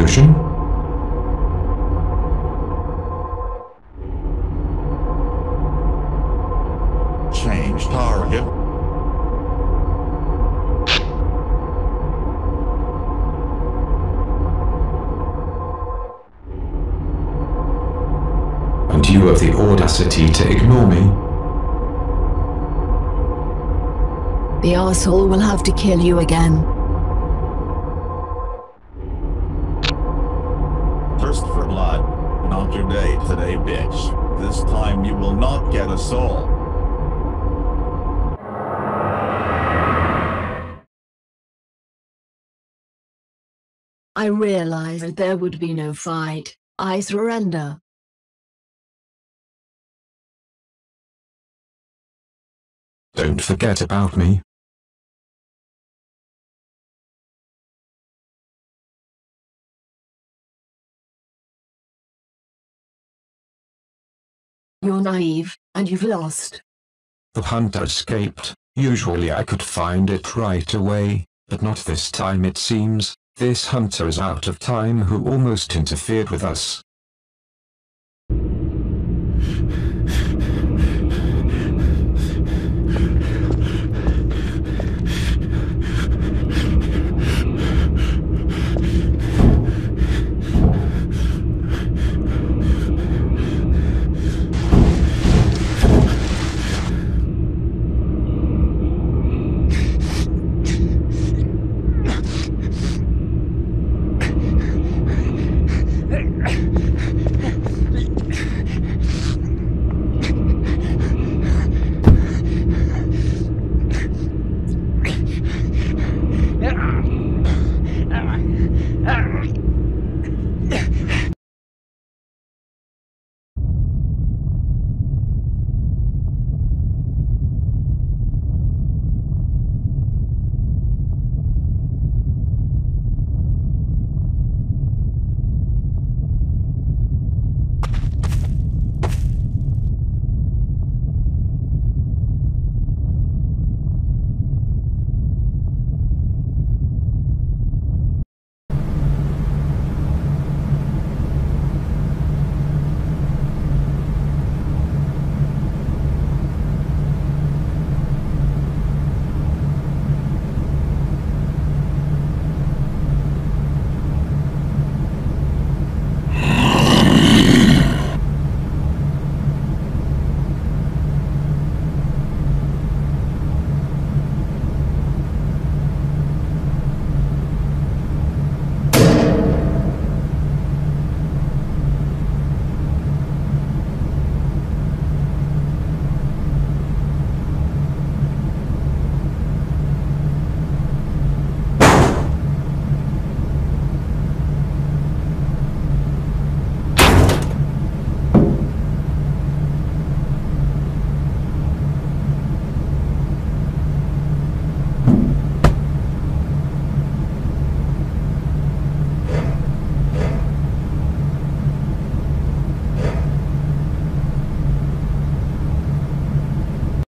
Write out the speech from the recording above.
solution? Change target. And you have the audacity to ignore me? The arsehole will have to kill you again. Thirst for blood. Not your day today, bitch. This time you will not get a soul. I realized that there would be no fight. I surrender. Don't forget about me. You're naive, and you've lost. The hunter escaped. Usually I could find it right away, but not this time it seems. This hunter is out of time who almost interfered with us.